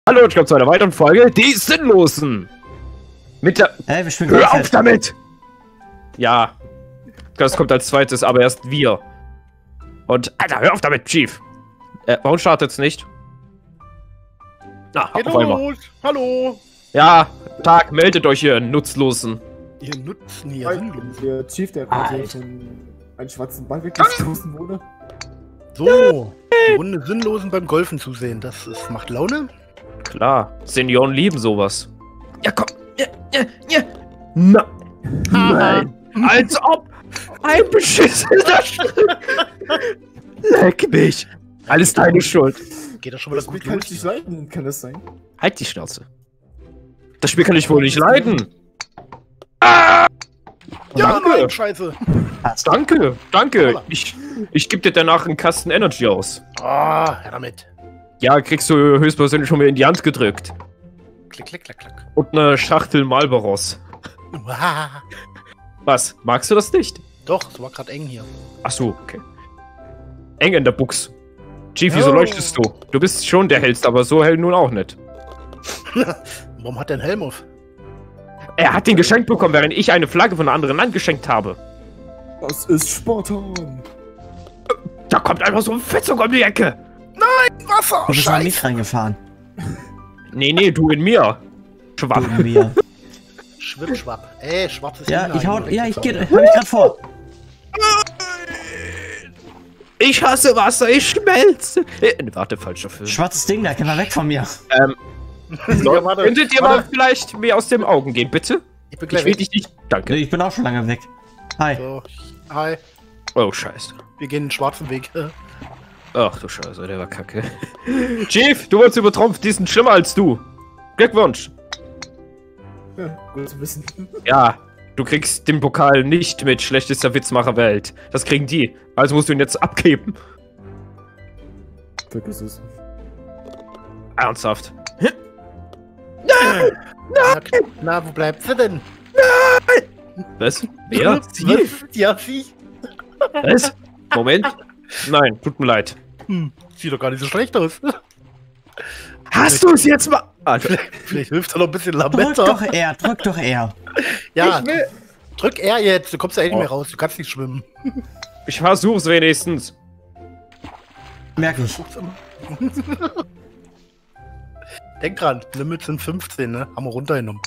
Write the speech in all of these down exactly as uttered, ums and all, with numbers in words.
Hallo, ich komme zu einer weiteren Folge, die Sinnlosen. Mit der... Hey, wir spielen Hör auf damit! Ja, das kommt als zweites, aber erst wir. Und, Alter, hör auf damit, Chief. Äh, warum startet's nicht? Na, Geht auf einmal. los. Hallo! Ja, Tag, meldet euch, ihr Nutzlosen. Ihr Nutzen hier sinnlos. Der Chief, der gerade von einem schwarzen Ball weggestoßen wurde. So, die Runde Sinnlosen beim Golfen zusehen, das ist, macht Laune. Klar, Senioren lieben sowas. Ja, komm. Ja, ja, ja. Na, nein. Als ob ein beschissener Stück. Leck mich. Alles deine Schuld. Geht das schon wieder Das Spiel gut kann los? ich nicht leiden, kann das sein? Halt die Schnauze. Das Spiel kann ich wohl nicht leiden. Ah! Ja, Danke. nein, scheiße. Danke, danke. Ich, ich gebe dir danach einen Kasten Energy aus. Ah, her damit. Ja, kriegst du höchstpersönlich schon mal in die Hand gedrückt. Klick, klick, klick, klick. Und eine Schachtel Marlboros. Uah. Was? Magst du das nicht? Doch, es war gerade eng hier. Ach so, okay. Eng in der Buchs. Chief, wieso Oh. leuchtest du? Du bist schon der Hellste, aber so hell nun auch nicht. Warum hat der einen Helm auf? Er hat den geschenkt bekommen, während ich eine Flagge von einem anderen Land geschenkt habe. Das ist Spartan. Da kommt einfach so ein Fetzung um die Ecke. Wasser! Du bist an Scheiße! mich reingefahren. Nee, nee, du in mir. Du Schwach. in mir. Schwipp, schwapp. Ey, schwarzes Ja, Hinein. ich hau. Ja, ich geh. Weggezaubert. Hab ich grad vor. Ich hasse Wasser, ich schmelze. Äh, warte, falscher Film. Schwarzes Ding, da geh mal weg von mir. Ähm, Ja, warte, könntet ihr mal warte. vielleicht mir aus den Augen gehen, bitte? Ich bin Ich gleich will weg. dich nicht... Danke. Nee, ich bin auch schon lange weg. Hi. So, hi. Oh, scheiße. Wir gehen den schwarzen Weg. Ach du Scheiße, der war kacke. Chief, du wurdest übertrumpft, die sind schlimmer als du. Glückwunsch. Ja, gut zu wissen. Ja, du kriegst den Pokal nicht mit schlechtester Witzmacher Welt. Das kriegen die. Also musst du ihn jetzt abgeben. Vergiss es. Ernsthaft. Na, na, wo bleibt sie denn? Was? Wer? Sie? Ja, sie. Was? Moment. Nein, tut mir leid. Hm, sieht doch gar nicht so schlecht aus. Hast du es jetzt mal... Alter. Vielleicht, vielleicht hilft da noch ein bisschen Drück Lametta. doch R, drück doch R. Ja, Ich will- drück R jetzt. Du kommst ja eh nicht Oh. mehr raus. Du kannst nicht schwimmen. Ich versuch's wenigstens. Merk ich. Denk dran, Limit sind fünfzehn, ne? Haben wir runtergenommen.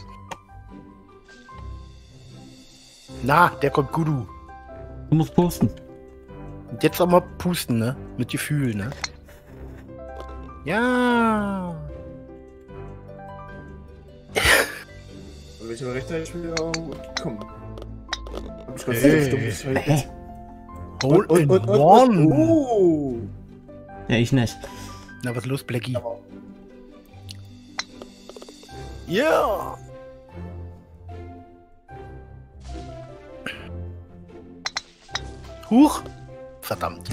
Na, der kommt Gudu. Du musst posten. Und jetzt auch mal pusten, ne? Mit Gefühl, ne? Ja. Und welcher Rechter auch komm. Hab ich grad Hey. so dumm geschaltet. Hä? Hole Und, in und, und, one. und, oh. Ja, ich nicht. Na, was ist los, Blackie? Ja. Huch. Verdammt.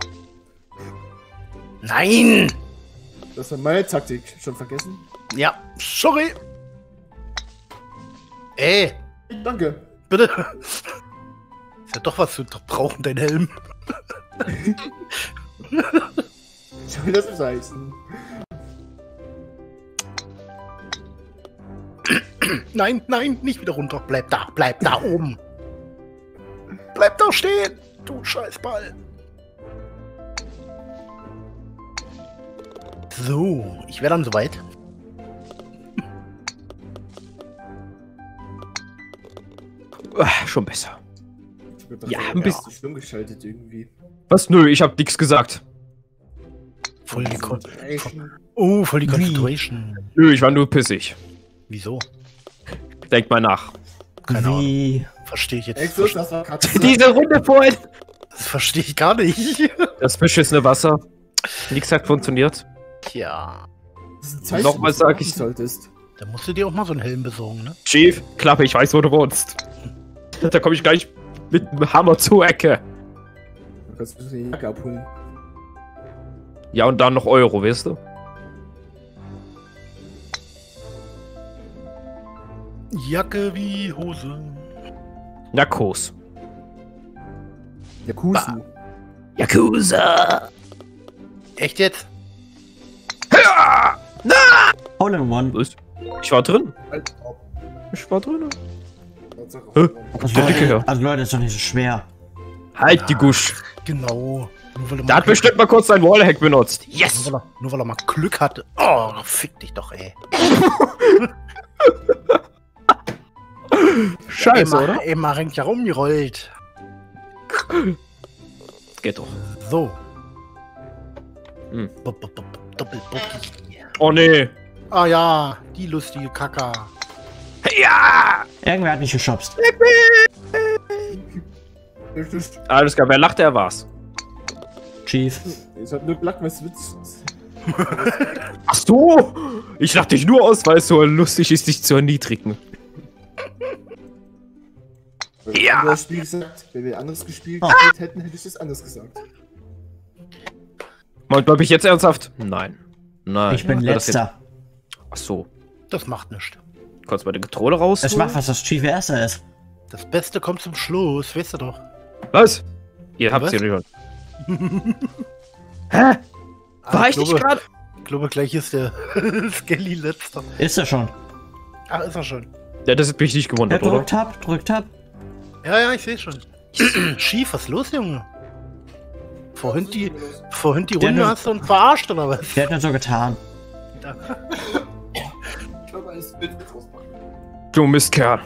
Nein. Das war meine Taktik. Schon vergessen? Ja, sorry. Ey, Danke. bitte. Ist ja doch was zu brauchen, dein Helm. Ich will das nicht heißen. Nein, nein, nicht wieder runter. Bleib da, bleib da oben. Bleib da stehen, du Scheißball. So, ich wäre dann soweit. Ah, schon besser. Ich bin doch Ja, so- ein bisschen. so schlimm geschaltet irgendwie. Was? Nö, ich hab nix gesagt. Voll die Kon Concentration. Oh, voll die Wie? Concentration. Nö, ich war nur pissig. Wieso? Denk mal nach. Keine Ahnung. Wie? Verstehe ich jetzt. Exos, das war Katze. Diese Runde vorhin. Das verstehe ich gar nicht. Das beschissene Wasser. Nix hat funktioniert. Tja, Das ist ein Zeichen, Nochmal dass du sag machen ich- solltest. da musst du dir auch mal so einen Helm besorgen, ne? Chief, Klappe, ich weiß, wo du wohnst. Da komme ich gleich mit dem Hammer zur Ecke. Du kannst mir die Jacke abholen. Ja, und dann noch Euro, weißt du? Jacke wie Hose. Narkos. Yakuza. Yakuza! Echt jetzt? Ja! Na! Hole in One. Was? Ich war drin. Halt ab. Ich war drin. Tatsache. Hä? Also Der Dicke Leute, her. also Leute, ist doch nicht so schwer. Halt die Gusch. Genau. Nur weil er Der hat mal bestimmt mal kurz seinen Wallhack benutzt. Nur Yes! weil, er, nur weil er mal Glück hatte. Oh, fick dich doch, ey. Scheiße, Emma, oder? Emma rennt ja rumgerollt. Geht doch. So. Hm. Bop, bop, bop, Doppelbocki. Oh nee. Ah ja, die lustige Kaka. Ja! Irgendwer hat mich geschubst. Richtig. Alles klar, wer lacht, der war's. Chief. Ich hab nur gelacht, was Witz. Ach so! Ich lach dich nur aus, weil es so lustig ist, dich zu erniedrigen. Wenn wir Ja. ein anderes Spiel gesagt, wenn wir ein anderes gespielt Oh. hätten, hätte ich das anders gesagt. Und glaube ich jetzt ernsthaft? Nein. Nein. Ich bin War das letzter. jetzt- Ach so. Das macht nichts. Kannst du mal die Controller raus? Es macht was, dass Chief erster ist. Das Beste kommt zum Schluss, weißt du doch. Was? Ihr habt's Was? hier nicht. Hä? War Ah, ich nicht glaube- gerade? Ich glaube, gleich ist der Skelly letzter. Ist er schon. Ach, ist er schon. Ja, das hat mich nicht Ja, gewundert, oder? drückt Tab, drückt Tab. Ja, ja, ich sehe schon. Schief, was ist los, Junge? Vorhin die, vorhin die Der Runde nur- hast du uns verarscht, oder was? Der hat nur so getan. Ich glaube, alles Bild wird rauspacken. Du Mistkerl.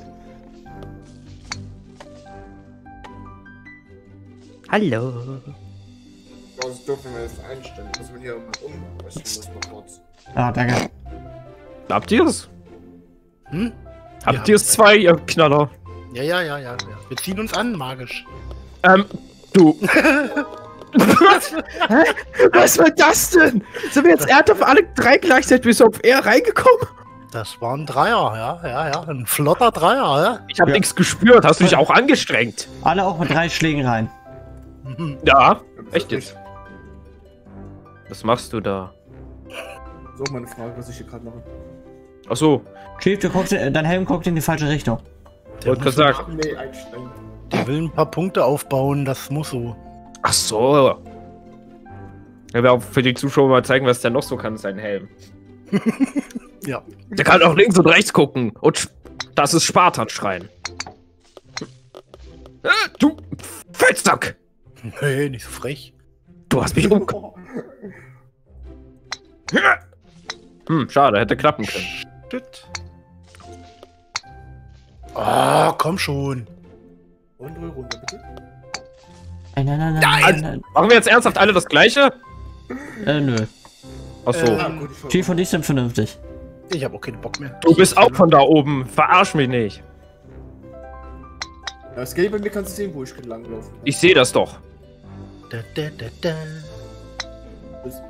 Hallo. Das ist doof, wenn wir das einstellen. Muss man hier mal umrechnen, muss man kurz. Ah, danke. Habt ihr's? Hm? Habt Ja. ihr's zwei, ihr Knaller? Ja, ja, ja, ja, ja. Wir ziehen uns an, magisch. Ähm, du. Was? Hä? Was war das denn? Sind wir jetzt ernst auf alle drei gleichzeitig bis auf R reingekommen? Das war ein Dreier, ja, ja, ja. Ein flotter Dreier, ja. Ich hab Ja. nichts gespürt. Hast du dich auch angestrengt? Alle auch mit drei Schlägen rein. Mhm. Ja. Echt jetzt? Was machst du da? So, meine Frage, was ich hier gerade mache. Ach so. Chief, du guckst, dein Helm guckt in die falsche Richtung. Der, Wollte muss, gerade sagen. Nee, einstellen. der will ein paar Punkte aufbauen, das muss so. Ach so. Er will auch für die Zuschauer mal zeigen, was der noch so kann, sein Helm. Ja. Der kann auch links und rechts gucken. Und sch- das ist Spartan schreien. Äh, du Fettsack! Nee, nicht so frech. Du hast mich um. Hm, schade, hätte klappen können. Shit. Oh, komm schon. Und ruhig runter, bitte. Nein, nein, nein, nein, Nein. nein, nein. Machen wir jetzt ernsthaft alle das gleiche? Äh, nö. Ach so. Äh, Ah, gut, ich Chief und ich sind vernünftig. Ich hab auch keinen Bock mehr. Du bist auch von da oben. Verarsch mich nicht. Ja, das geht bei mir, kannst du sehen, wo ich langlaufe. Ich sehe das doch. Da, da, da, da. Das-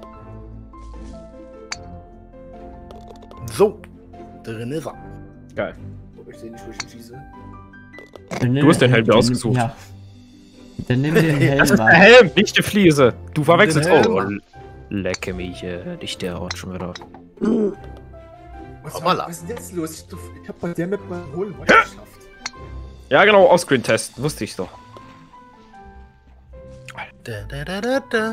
So. Drin ist er. Geil. Aber ich sehe nicht, wo ich ihn schieße. Du hast den Helm dir ausgesucht. Ja. Dann nimm den Helm Das ist der mal. Helm, nicht die Fliese. Du verwechselst. Den Oh, Helm. lecke mich. Äh, nicht der Ort schon wieder. Was, Hoppala. was ist denn jetzt los? Ich, ich hab bei der Map mal holen was geschafft. Ja, genau, Offscreen-Test. Wusste ich doch. Da, da, da, da, da.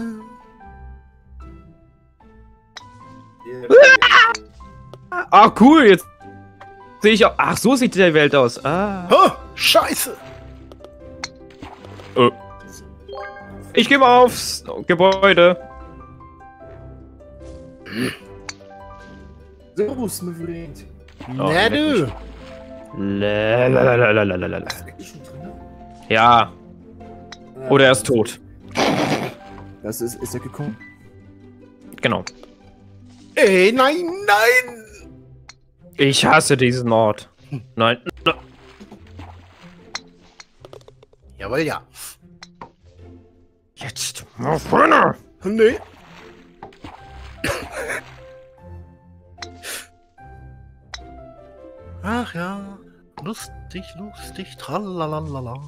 Yeah. Ah, cool. Jetzt sehe ich auch. Ach, so sieht die Welt aus. Ah. Oh, Scheiße. Äh. Ich gehe mal aufs Gebäude. Servus, Maverick. Oh, Na leck du. Lalalalalalala. Ist eigentlich schon drin? Ja. Oder er ist tot. Das ist, ist er gekommen. Genau. Ey, nein, nein. Ich hasse diesen Ort. Nein. nein. Jawohl, ja. Jetzt. Auf vorne. Nee. Ach ja. Lustig, lustig, tralalala.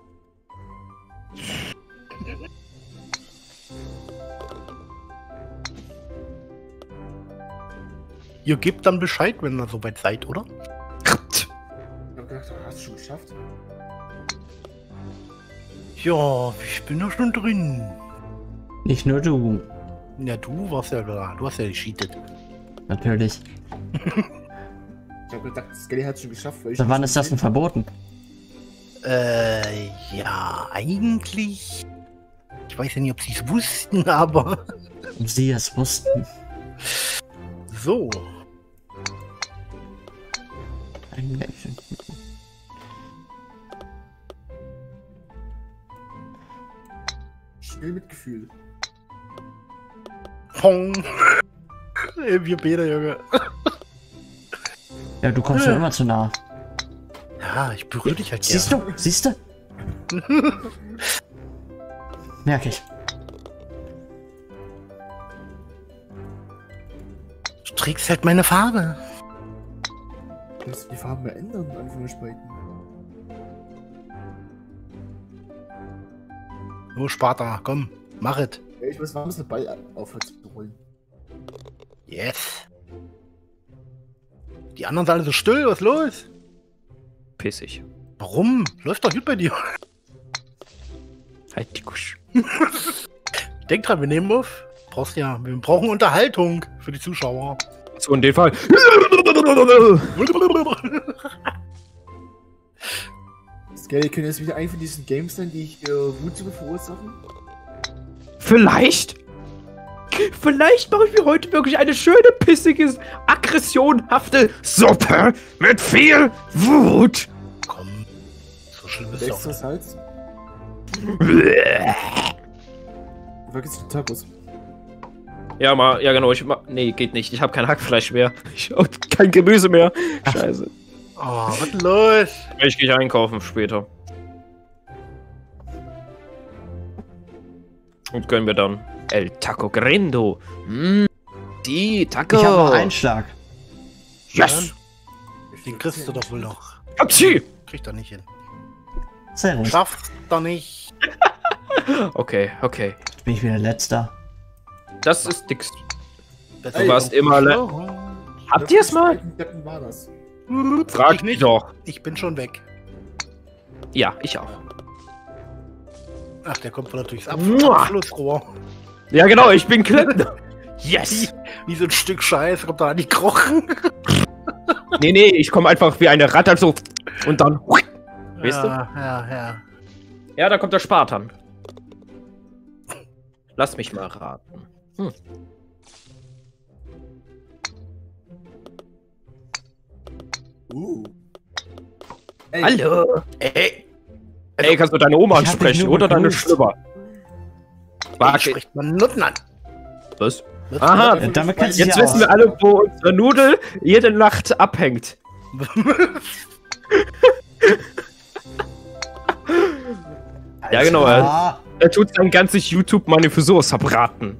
Ihr gebt dann Bescheid, wenn ihr soweit seid, oder? Ich hab gedacht, hast du schon geschafft? Ja, ich bin ja schon drin. Nicht nur du. Ja, du warst ja da. Du hast ja gescheatet. Natürlich. Ich hab gedacht, Skelly hat es schon geschafft. Weil ich Seit wann ist das denn verboten? Äh, ja, eigentlich. Ich weiß ja nicht, ob sie es wussten, aber. Ob sie es wussten. So. Ein Mädchen. Spiel mit Gefühl. Pong. Ey, wir beide, Junge. Ja, du kommst ja immer zu nah. Ja, ich berühre dich halt Siehst gerne. du? Siehst du? Merke ich. Du trägst halt meine Farbe. Du musst die Farben mehr ändern, Anführungsstrichen. Oh, Sparta, komm, mach es. Ja, ich muss warten, bis der Ball aufhört zu rollen. Yes. Die anderen sind alle so still, was ist los? Pissig. Warum? Läuft doch gut bei dir. Halt die Kusch. Denk dran, wir nehmen auf. Brauchst ja, wir brauchen Unterhaltung für die Zuschauer. So in dem Fall. Skelly, können jetzt wieder einen von diesen Games sein, die ich äh, Wut zu verursachen? Vielleicht. Vielleicht mache ich mir heute wirklich eine schöne, pissige, aggressionhafte Suppe mit viel Wut. Komm, so schlimm ist Extra doch. Salz? Vergiss den Tacos. Ja, mal, ja genau, ich mach, nee, geht nicht. Ich habe kein Hackfleisch mehr. Ich hab kein Gemüse mehr. Scheiße. Oh, was ist los? Ich gehe einkaufen später. Und gönnen wir dann El Taco Grendo. Mm, die Taco. Ich habe noch einen Schlag. Yes. Den kriegst du doch wohl noch. Apsi. Kriegt er nicht hin. Sehr gut. Schafft er nicht. Okay, okay. Jetzt bin ich wieder letzter. Das ist nix. Das Du warst immer le Habt ihr es mal? Deppen war das? Frag ich mich nicht. doch. Ich bin schon weg. Ja, ich auch. Ach, der kommt wohl durchs Mua. Abflussrohr. Ja genau, ich bin Klempner. Yes. Wie so ein Stück Scheiß kommt da an die Krochen. Nee, nee, ich komme einfach wie eine Ratte so und dann. Weißt du? Ja, ja, ja. Ja, da kommt der Spartan. Lass mich mal raten. Hm. Uh. Ey, Hallo. Ey, Ey, kannst du deine Oma Ich hab dich ansprechen nur oder deine begrüßt. Schlüpper? wie Warte, spricht man Nutten an? was? Nutten Aha, Ja, damit kannst du jetzt ja wissen wir aus. alle, wo unsere Nudel jede Nacht abhängt. Ja, genau. Er, Ah, er tut sein ganzes YouTube-Money für sowas verbraten.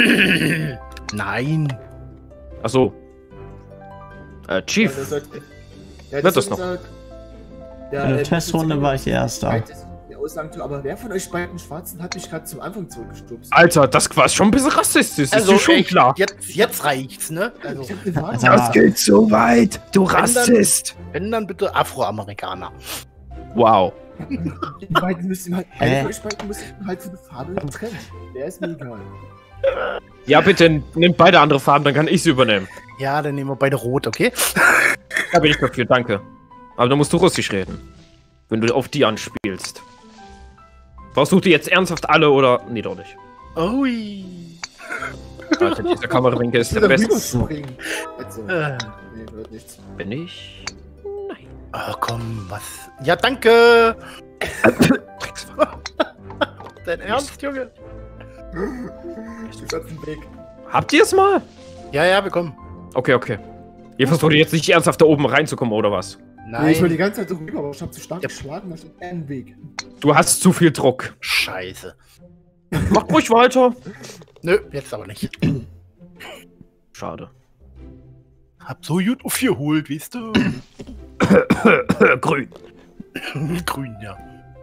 Nein. Achso. Äh, Ja, Chief. der sagt, ja, Wird das hat noch? gesagt, ja, in der äh, Testrunde war ich Erster. Die Aussagen zu, aber wer von euch beiden Schwarzen hat mich gerade zum Anfang zurückgestupst? Alter, das war schon ein bisschen rassistisch. Also ist dir schon echt, klar. Jetzt, jetzt reicht's, ne? Also, Ich hab eine Frage. Also- Das geht so weit, du dann- Rassist. wenn dann bitte Afroamerikaner. Wow. Die beiden müssen halt, Hä? einer von euch beiden müssen halt für eine Farbe trennen. Der ist mir egal. Ja, bitte, nimm beide andere Farben, dann kann ich sie übernehmen. Ja, dann nehmen wir beide rot, okay? Da bin ich dafür, danke. Aber dann musst du Russisch reden. Wenn du auf die anspielst. Versuch die jetzt ernsthaft alle oder. Nee, doch nicht. Ui. Alter, dieser Kamerawinkel ist der Wieder beste. rüberspringen. Also, Äh. nee, wird nichts. Bin ich? Nein. Oh, komm, was? Ja, danke. Drecksfahrer. Dein Ernst, Junge? Ich bin auf dem Weg. Habt ihr es mal? Ja, ja, wir kommen. Okay, okay. Ihr versucht jetzt nicht ernsthaft da oben reinzukommen, oder was? Nee, ich will die Nein. ganze Zeit so rüber, aber ich hab zu stark Ja. geschlagen, da steht ein Weg. Du hast zu viel Druck. Scheiße. Mach ruhig weiter. Nö, jetzt aber nicht. Schade. Hab so gut aufgeholt, weißt du? Grün. Grün, ja.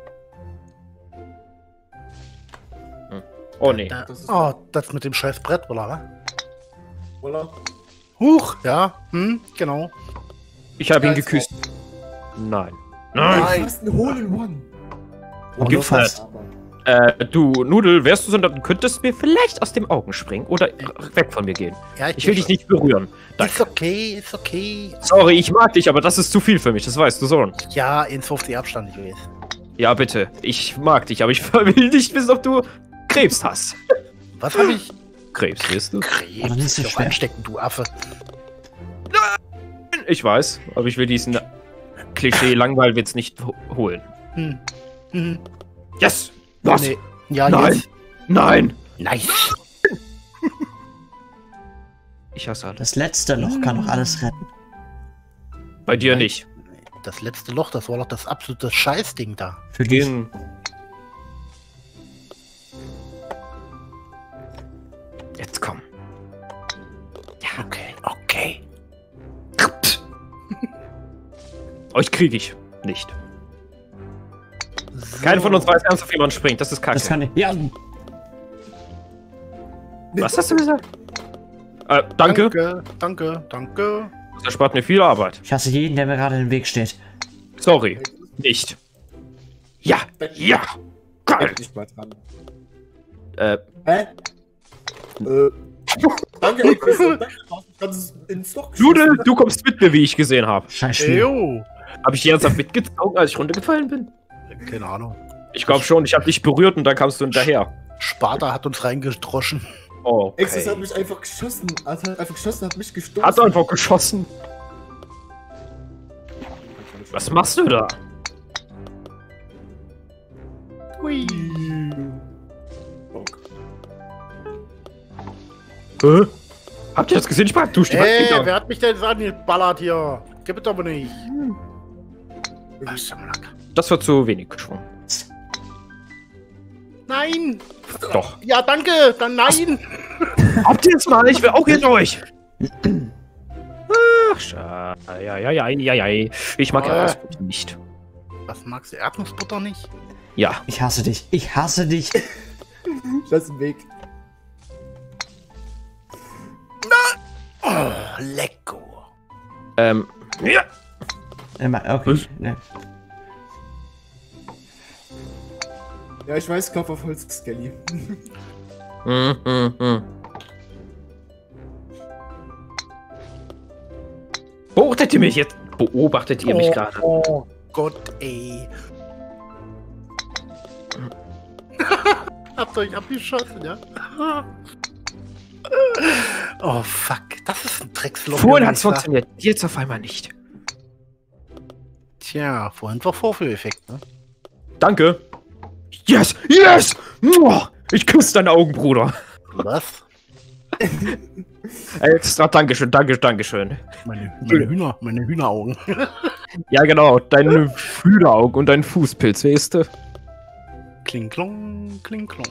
Oh nee. Da, Das ist- oh, das mit dem scheiß Brett, oder? wa? Oder? Huch, ja, hm, genau. Ich habe ihn Ja, ist geküsst. Nein. Nein. Nein. Fast ein Hole in One. Wo gibt's fast. das? Aber Äh, du, Nudel, wärst du so, dann könntest mir vielleicht aus den Augen springen oder weg von mir gehen. Ja, Ich will dich nicht berühren. Danke. Ist okay, ist okay. Sorry, ich mag dich, aber das ist zu viel für mich, das weißt du so. Ja, in fünfzig Abstand, ich weiß. Ja, bitte. Ich mag dich, aber ich will nicht wissen, ob du Krebs hast. Was habe ich? Krebs, wirst du? Krebs. Aber nicht so Doch schwer. anstecken, du Affe. Ich weiß, aber ich will diesen Klischee-Langweilwitz nicht ho- holen. Hm. Hm. Yes! Was? Nee. Ja, Nein! jetzt. Nein! Nice. Ich hasse alles. Das letzte Loch kann doch alles retten. Bei dir nicht. Das letzte Loch, das war doch das absolute Scheißding da. Für dich. Gehen. Jetzt komm. Ja, okay, okay. Euch kriege ich nicht. Keiner von uns weiß ernsthaft, wie man springt. Das ist kacke. Das kann ich. Ja, Was hast du gesagt? Äh, danke. Danke, danke, danke. Das erspart mir viel Arbeit. ich hasse jeden, der mir gerade im Weg steht. Sorry. Nicht. Ja. Ja. Geil. Bleib nicht mal dran. Äh, Hä? Äh. Danke, ey, Chris. Danke, du hast mich ganz ins Loch Nudel, geschossen. du kommst mit mir, wie ich gesehen habe. Scheiß Spiel. Jo. Habe ich dir ernsthaft mitgezogen, als ich runtergefallen bin? Keine Ahnung. Ich glaube schon. Ich habe dich berührt und dann kamst du hinterher. Sparta hat uns reingedroschen. Oh, Exis hat okay. mich einfach geschossen. Also hat einfach geschossen, hat mich gestoßen. Hat einfach geschossen. Was machst du da? Hui. Hä? Habt ihr das gesehen? Ich mag du Ey, wer hat mich denn jetzt angeballert hier? Gib es aber nicht. Was zum Lack? Das war zu wenig geschwungen. Nein! Doch. Ja, danke! Dann nein! Habt ihr es mal? Ich will auch hier durch. Ach, schade. Ja, ja, ja, ja, ja. Ich mag Äh. Erdnussbutter nicht. Was magst du? Erdnussbutter nicht? Ja. Ich hasse dich. Ich hasse dich. Lass den Weg. Oh, lecko. Ähm. Ja. Immer, okay. Was? Ne. Ja, ich weiß, Kopf auf Holz, Skelly. Hm, hm, hm. Beobachtet ihr mich jetzt? Beobachtet ihr mich oh, gerade? Oh Gott, ey. Habt ihr euch abgeschossen, ja? Oh, fuck. Das ist ein Drecksloch. Vorhin hat's Junge. funktioniert, jetzt auf einmal nicht. Tja, vorhin war Vorführeffekt, ne? Danke. Yes, yes! Muah! Ich küsse deine Augen, Bruder. Was? Extra Dankeschön, Danke, Dankeschön. Meine, meine Hühner, meine Hühneraugen. Ja, genau, deine Hühneraugen und dein Fußpilz, weißt du? Kling, klong, kling, klong.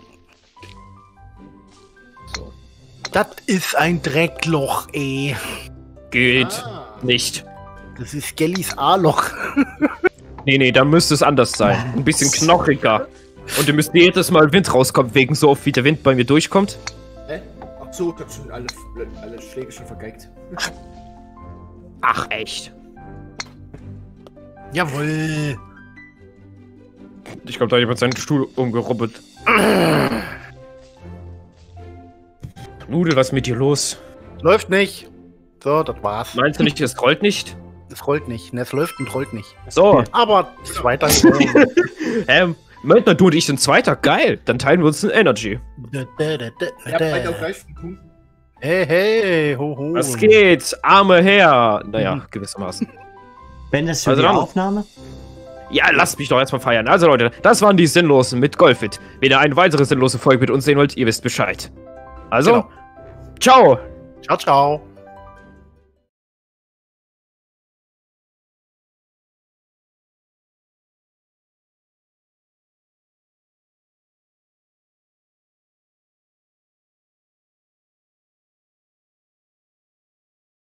So. Das ist ein Dreckloch, ey. Geht Ah. nicht. Das ist Gellys A-Loch. Nee, nee, da müsste es anders sein. Ein bisschen knochiger. Und ihr müsst jedes Mal Wind rauskommt, wegen so oft wie der Wind bei mir durchkommt. Hä? Ach so, ich hab schon alle, alle Schläge schon vergeigt. Ach, echt? Jawohl. Ich glaube, da hat jemand seinen Stuhl umgerubbelt. Nudel, was ist mit dir los? Läuft nicht. So, das war's. Meinst du nicht, es rollt nicht? Es rollt nicht. Ne, es läuft und rollt nicht. So, Aber zweiter. ähm, Moment mal, du und ich sind Zweiter, geil. Dann teilen wir uns ein Energy. Ihr habt beide auf gleichen Punkt. Hey, hey, ho, ho. Was geht? Arme her. Naja, gewissermaßen. Wenn das für Also die dann- Aufnahme? Ja, lasst mich doch erstmal feiern. Also Leute, das waren die Sinnlosen mit Golfit. Wenn ihr eine weitere sinnlose Folge mit uns sehen wollt, ihr wisst Bescheid. Also, Genau. ciao. Ciao, ciao.